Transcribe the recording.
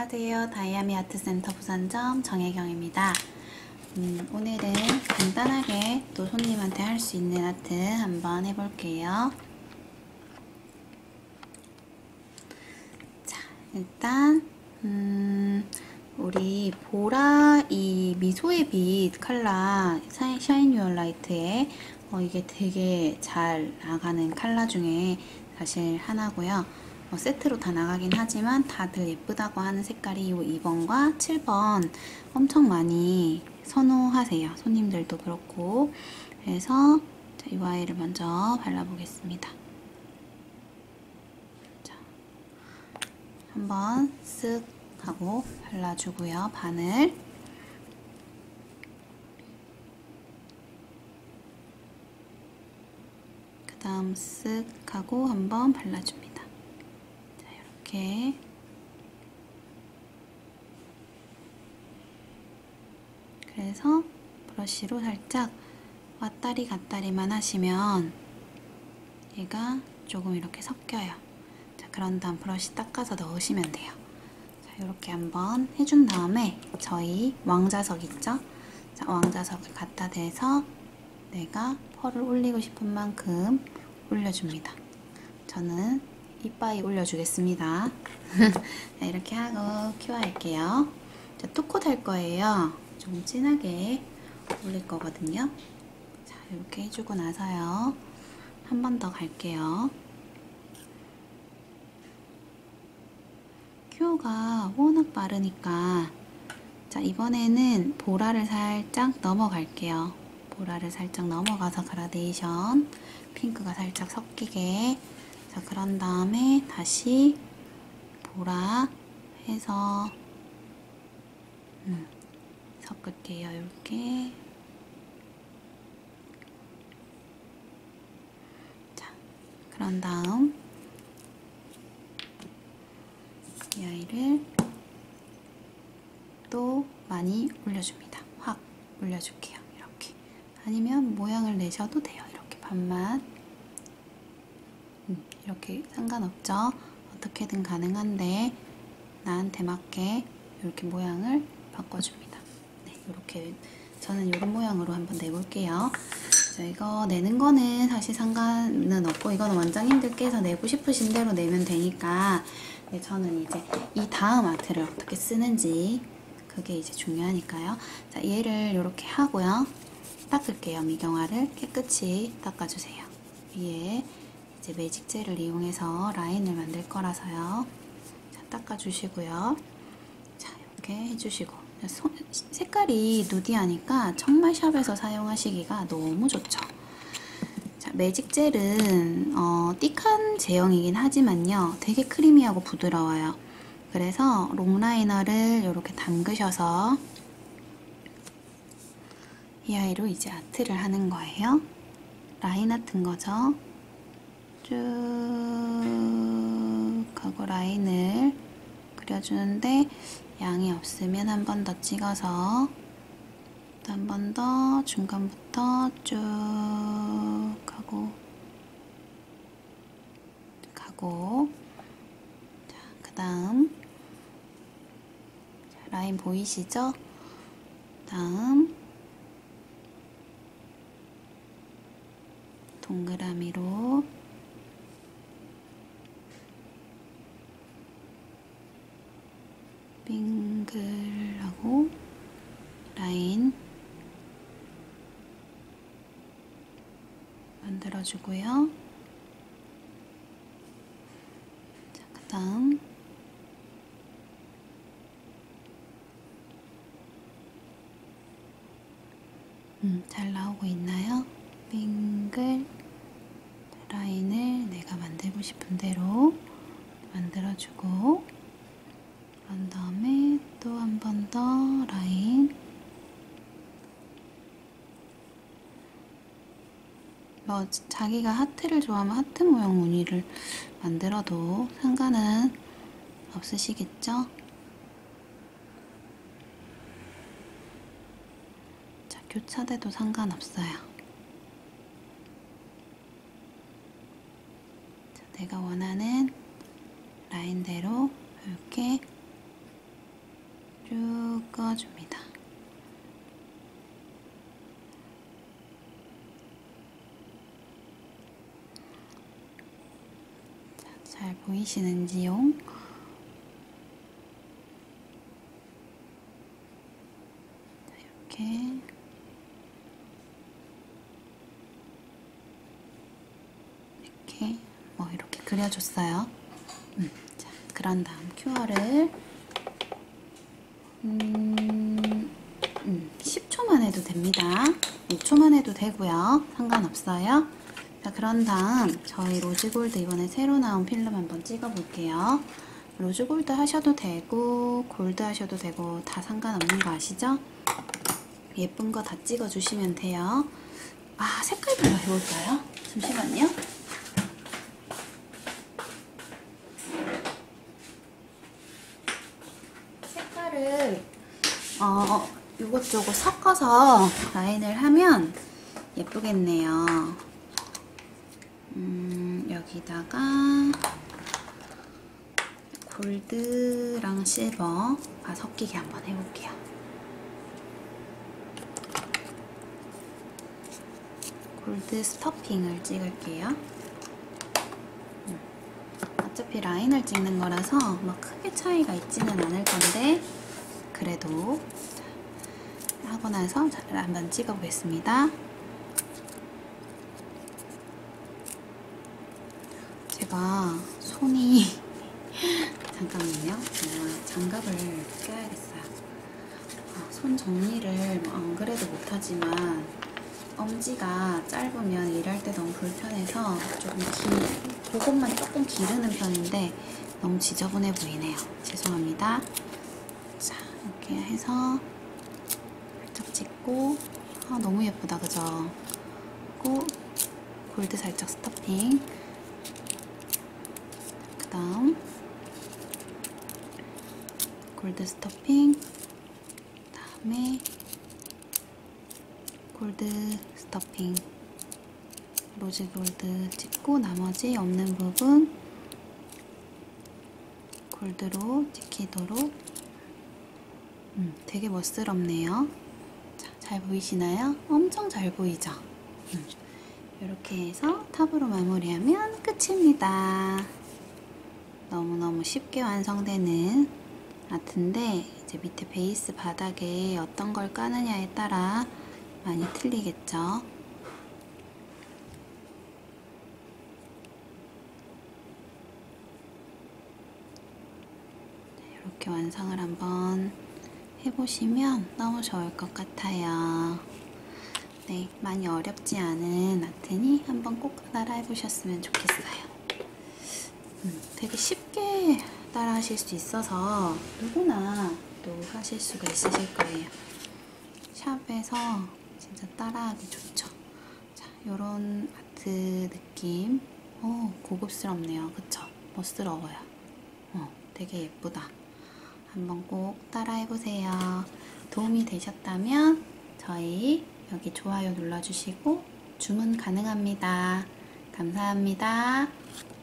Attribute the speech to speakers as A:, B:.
A: 안녕하세요. 다이아미 아트센터 부산점 정혜경입니다. 오늘은 간단하게 또 손님한테 할 수 있는 아트 한번 해볼게요. 자, 일단 우리 보라 이 미소의 빛 컬러 샤인 유어 라이트에 이게 되게 잘 나가는 컬러 중에 사실 하나고요. 세트로 다 나가긴 하지만 다들 예쁘다고 하는 색깔이 이 2번과 7번 엄청 많이 선호하세요. 손님들도 그렇고. 그래서 이 와이를 먼저 발라보겠습니다. 자, 한번 쓱 하고 발라주고요. 바늘. 그 다음 쓱 하고 한번 발라줍니다. 자, 이렇게. 그래서 브러쉬로 살짝 왔다리 갔다리만 하시면 얘가 조금 이렇게 섞여요. 자, 그런 다음 브러쉬 닦아서 넣으시면 돼요. 자, 이렇게 한번 해준 다음에 저희 왕자석 있죠? 자, 왕자석을 갖다 대서 내가 펄을 올리고 싶은 만큼 올려줍니다. 저는 이빠이 올려주겠습니다. 자, 이렇게 하고 큐어할게요. 자, 투콧 할 거예요. 좀 진하게 올릴 거거든요. 자, 이렇게 해주고 나서요. 한 번 더 갈게요. 큐어가 워낙 빠르니까 자, 이번에는 보라를 살짝 넘어갈게요. 보라를 살짝 넘어가서 그라데이션 핑크가 살짝 섞이게. 자, 그런 다음에 다시 보라 해서 섞을게요. 이렇게. 자, 그런 다음 이 아이를 또 많이 올려줍니다. 확 올려줄게요. 이렇게. 아니면 모양을 내셔도 돼요. 이렇게 반만. 이렇게 상관없죠. 어떻게든 가능한데 나한테 맞게 이렇게 모양을 바꿔줍니다. 네, 이렇게 저는 이런 모양으로 한번 내볼게요. 자, 이거 내는 거는 사실 상관은 없고 이거는 원장님들께서 내고 싶으신 대로 내면 되니까 네, 저는 이제 이 다음 아트를 어떻게 쓰는지 그게 이제 중요하니까요. 자, 얘를 이렇게 하고요. 닦을게요. 미경화를 깨끗이 닦아주세요. 위에 이제 매직젤을 이용해서 라인을 만들 거라서요. 자, 닦아주시고요. 자, 이렇게 해주시고 색깔이 누디하니까 정말 샵에서 사용하시기가 너무 좋죠. 자, 매직젤은 띡한 제형이긴 하지만요. 되게 크리미하고 부드러워요. 그래서 롱라이너를 이렇게 담그셔서 이 아이로 이제 아트를 하는 거예요. 라인 아트인 거죠. 쭉 하고 라인을 그려주는데 양이 없으면 한 번 더 찍어서 또 한 번 더 중간부터 쭉 가고 자, 그 다음 라인 보이시죠? 다음 동그라미로 빙글하고 라인 만들어주고요. 자, 그 다음 잘 나오고 있나요? 빙글 라인을 내가 만들고 싶은 대로 만들어주고 그런 다음에 또 한 번 더 라인 자기가 하트를 좋아하면 하트 모양 무늬를 만들어도 상관은 없으시겠죠? 자, 교차돼도 상관없어요. 자, 내가 원하는 라인대로 이렇게 보이시는지요? 이렇게 이렇게 그려줬어요. 자, 그런 다음 큐어를 10초만 해도 됩니다. 5초만 해도 되고요. 상관없어요. 자, 그런 다음 저희 로즈골드 이번에 새로 나온 필름 한번 찍어볼게요. 로즈골드 하셔도 되고 골드 하셔도 되고 다 상관없는 거 아시죠? 예쁜 거 다 찍어주시면 돼요. 아, 색깔별로 해볼까요? 잠시만요. 색깔을 이것저것 섞어서 라인을 하면 예쁘겠네요. 여기다가 골드랑 실버가 섞이게 한번 해볼게요. 골드 스토핑을 찍을게요. 어차피 라인을 찍는 거라서 막 크게 차이가 있지는 않을 건데 그래도 하고 나서 한번 찍어보겠습니다. 제가 손이 잠깐만요. 장갑을 껴야겠어요. 손 정리를 안 그래도 못하지만 엄지가 짧으면 일할 때 너무 불편해서 조금 그것만 조금 기르는 편인데 너무 지저분해 보이네요. 죄송합니다. 자, 이렇게 해서 살짝 찍고 너무 예쁘다, 그죠? 그리고 골드 살짝 스토핑, 그 다음 골드 스토핑, 다음에 골드 스토핑, 로즈 골드 찍고 나머지 없는 부분 골드로 찍히도록. 되게 멋스럽네요. 자, 잘 보이시나요? 엄청 잘 보이죠? 이렇게 해서 탑으로 마무리하면 끝입니다. 너무너무 쉽게 완성되는 아트인데 이제 밑에 베이스 바닥에 어떤 걸 까느냐에 따라 많이 틀리겠죠? 이렇게 완성을 한번 해보시면 너무 좋을 것 같아요. 네, 많이 어렵지 않은 아트니 한번 꼭 따라 해보셨으면 좋겠어요. 되게 쉽게 따라 하실 수 있어서 누구나 또 하실 수가 있으실 거예요. 샵에서 진짜 따라하기 좋죠. 자, 요런 아트 느낌. 고급스럽네요. 그쵸? 멋스러워요. 되게 예쁘다. 한번 꼭 따라해보세요. 도움이 되셨다면 저희 여기 좋아요 눌러주시고 주문 가능합니다. 감사합니다.